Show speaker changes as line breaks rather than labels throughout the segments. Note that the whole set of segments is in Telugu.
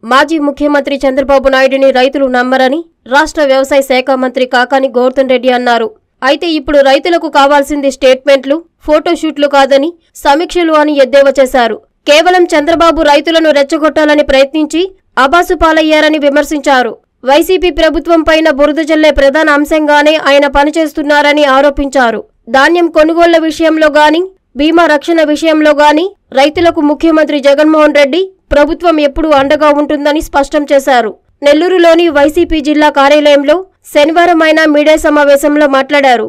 మాజీ ముఖ్యమంత్రి చంద్రబాబు నాయుడిని రైతులు నమ్మరని రాష్ట్ర వ్యవసాయ శాఖ మంత్రి కాకాని గౌతమ్ రెడ్డి అన్నారు. అయితే ఇప్పుడు రైతులకు కావాల్సింది స్టేట్మెంట్లు, ఫోటోషూట్లు కాదని సమీక్షలు అని ఎద్దేవా చేశారు. కేవలం చంద్రబాబు రైతులను రెచ్చగొట్టాలని ప్రయత్నించి అబాసు పాలయ్యారని విమర్శించారు. వైసీపీ ప్రభుత్వం పైన బురద జల్లే ప్రధాన అంశంగానే ఆయన పనిచేస్తున్నారని ఆరోపించారు. ధాన్యం కొనుగోళ్ల విషయంలో గాని, బీమా రక్షణ విషయంలో గాని రైతులకు ముఖ్యమంత్రి జగన్మోహన్ రెడ్డి ప్రభుత్వం ఎప్పుడూ అండగా ఉంటుందని స్పష్టం చేశారు. నెల్లూరులోని వైసీపీ జిల్లా కార్యాలయంలో శనివారం ఆయన మీడియా సమావేశంలో మాట్లాడారు.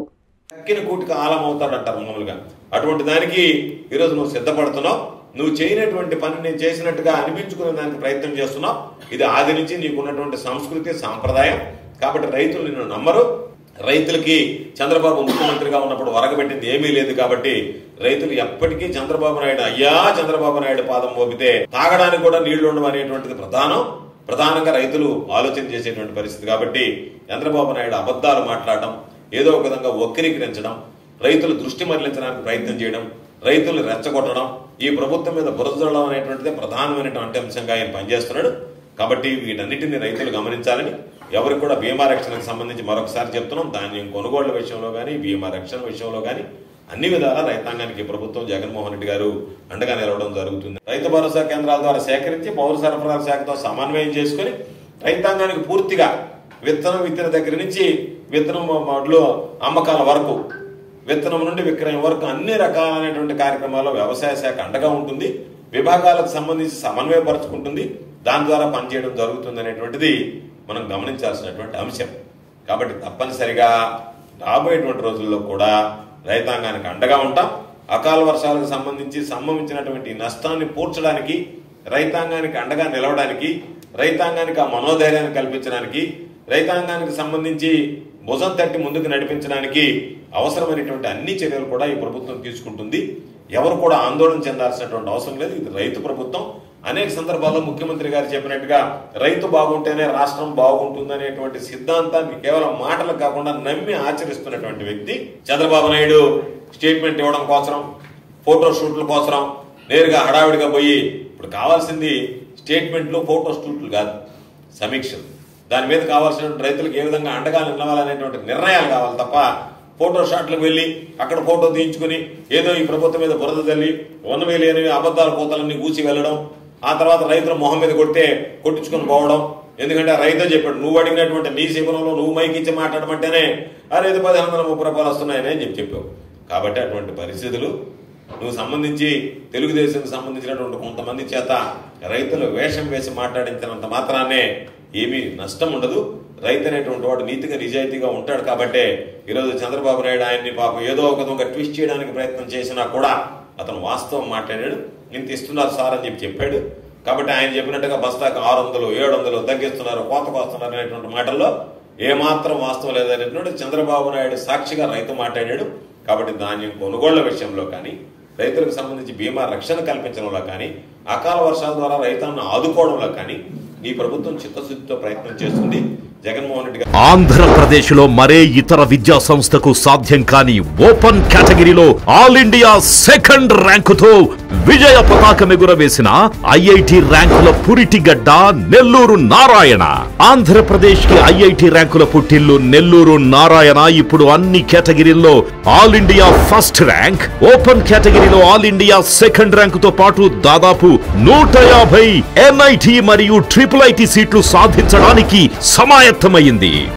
అటువంటి దానికి ఈరోజు నువ్వు సిద్ధపడుతున్నావు. నువ్వు చేయనటువంటి పని నేను చేసినట్టుగా అనిపించుకునే దానికి ప్రయత్నం చేస్తున్నావు. ఇది ఆది నుంచి నీకున్నటువంటి సంస్కృతి సాంప్రదాయం. కాబట్టి రైతులు నిన్ను నమ్మరు. రైతులకి చంద్రబాబు ముఖ్యమంత్రిగా ఉన్నప్పుడు వరగబెట్టింది ఏమీ లేదు. కాబట్టి రైతులు ఎప్పటికీ చంద్రబాబు నాయుడు చంద్రబాబు నాయుడు పాదం మోపితే తాగడానికి కూడా నీళ్లు ఉండవు అనేటువంటిది ప్రధానంగా రైతులు ఆలోచన చేసేటువంటి పరిస్థితి. కాబట్టి చంద్రబాబు నాయుడు అబద్ధాలు మాట్లాడడం, ఏదో ఒక విధంగా వక్రీకరించడం, రైతులు దృష్టి మరలించడానికి ప్రయత్నం చేయడం, రైతులు రెచ్చగొట్టడం, ఈ ప్రభుత్వం మీద బురదజల్లడం అనేటువంటిదే ప్రధానమైనటువంటి అంశంగా ఆయన పనిచేస్తున్నాడు. కాబట్టి వీటన్నిటిని రైతులు గమనించాలని, ఎవరికి కూడా బీమా రక్షణకు సంబంధించి మరొకసారి చెప్తున్నాం. ధాన్యం కొనుగోళ్ల విషయంలో కానీ, బీమా రక్షణ విషయంలో కానీ అన్ని విధాలా రైతాంగానికి ప్రభుత్వం జగన్మోహన్ రెడ్డి గారు అండగా నిలవడం జరుగుతుంది. రైతు భరోసా కేంద్రాల ద్వారా సేకరించి పౌర సరఫరాల శాఖతో సమన్వయం చేసుకుని రైతాంగానికి పూర్తిగా విత్తన దగ్గర నుంచి విత్తనం అమ్మకాల వరకు, విత్తనం నుండి విక్రయం వరకు అన్ని రకాలైనటువంటి కార్యక్రమాల్లో వ్యవసాయ శాఖ అండగా ఉంటుంది. విభాగాలకు సంబంధించి సమన్వయపరుచుకుంటుంది. దాని ద్వారా పనిచేయడం జరుగుతుంది అనేటువంటిది మనం గమనించాల్సినటువంటి అంశం. కాబట్టి తప్పనిసరిగా రాబోయేటువంటి రోజుల్లో కూడా రైతాంగానికి అండగా ఉంటాం. అకాల వర్షాలకు సంబంధించి సంభవించినటువంటి నష్టాన్ని పూడ్చడానికి, రైతాంగానికి అండగా నిలవడానికి, రైతాంగానికి ఆ మనోధైర్యాన్ని కల్పించడానికి, రైతాంగానికి సంబంధించి భుజం తట్టి ముందుకు నడిపించడానికి అవసరమైనటువంటి అన్ని చర్యలు కూడా ఈ ప్రభుత్వం తీసుకుంటుంది. ఎవరు కూడా ఆందోళన చెందాల్సినటువంటి అవసరం లేదు. ఇది రైతు ప్రభుత్వం. అనేక సందర్భాల్లో ముఖ్యమంత్రి గారు చెప్పినట్టుగా రైతు బాగుంటేనే రాష్ట్రం బాగుంటుందనేటువంటి సిద్ధాంతాన్ని కేవలం మాటలు కాకుండా నమ్మి ఆచరిస్తున్నటువంటి వ్యక్తి చంద్రబాబు నాయుడు. స్టేట్మెంట్ ఇవ్వడం కోసం, ఫోటో షూట్ల కోసం నేరుగా హడావిడిగా పోయి ఇప్పుడు కావాల్సింది స్టేట్మెంట్లు, ఫోటో షూట్లు కాదు, సమీక్షలు. దాని మీద కావాల్సినటువంటి రైతులకు ఏ విధంగా అండగా నిలవాలనేటువంటి నిర్ణయాలు కావాలి తప్ప ఫోటో షాట్లకు వెళ్ళి అక్కడ ఫోటో తీయించుకుని ఏదో ఈ ప్రభుత్వం మీద బురద తల్లి ఉన్నవేలి అనేవి అబద్దాల కోతలన్నీ కూసి వెళ్ళడం, ఆ తర్వాత రైతుల మొహం మీద కొట్టించుకొని పోవడం. ఎందుకంటే రైతే చెప్పాడు, నువ్వు అడిగినటువంటి నీ శిబిరంలో నువ్వు మైకిచ్చి మాట్లాడమంటేనే రైతు 1530 రూపాయలు వస్తున్నాయని అని చెప్పావు. కాబట్టి అటువంటి పరిస్థితులు నువ్వు సంబంధించి తెలుగుదేశంకి సంబంధించినటువంటి కొంతమంది చేత రైతులు వేషం వేసి మాట్లాడించినంత మాత్రాన్నే ఏమీ నష్టం ఉండదు. రైతు అనేటువంటి వాడు నీతిగా నిజాయితీగా ఉంటాడు. కాబట్టే ఈరోజు చంద్రబాబు నాయుడు ఆయన్ని పాపం ఏదో ఒక విధంగా ట్విస్ట్ చేయడానికి ప్రయత్నం చేసినా కూడా అతను వాస్తవం మాట్లాడాడు. ఇంత ఇస్తున్నారు సార్ అని చెప్పాడు. కాబట్టి ఆయన చెప్పినట్టుగా బస్తాకు 600, 700 తగ్గిస్తున్నారు, కోతకు వస్తున్నారు అనేటువంటి మాటల్లో ఏమాత్రం వాస్తవం లేదనేటువంటి చంద్రబాబు నాయుడు సాక్షిగా రైతు మాట్లాడాడు. కాబట్టి ధాన్యం కొనుగోళ్ల విషయంలో కానీ, రైతులకు సంబంధించి బీమా రక్షణ కల్పించడంలో కానీ, అకాల వర్షాల ద్వారా రైతాన్ని ఆదుకోవడంలో కానీ ఈ ప్రభుత్వం చిత్తశుద్ధితో ప్రయత్నం చేస్తుంది. జగన్మోహన్ రెడ్డి గారు
ఆంధ్రప్రదేశ్ లో మరే ఇతర విద్యా సంస్థకు సాధ్యం కాని ఓపెన్ కేటగిరీలో ఆల్ ఇండియా సెకండ్ ర్యాంకుతో విజయ పతాకం ఎగురవేసిన ఐఐటి ర్యాంకుల పురిటిగడ్డ నెల్లూరు నారాయణ. ఆంధ్రప్రదేశ్ కి ఐఐటి ర్యాంకుల పుట్టిల్లు నెల్లూరు నారాయణ ఇప్పుడు అన్ని కేటగిరీల్లో all India first rank, open కేటగిరీలో ఆల్ ఇండియా సెకండ్ ర్యాంకుతో పాటు దాదాపు 150 NIT మరియు ట్రిపుల్ IT సీట్లు సాధించడానికి సమాయత్తమైంది.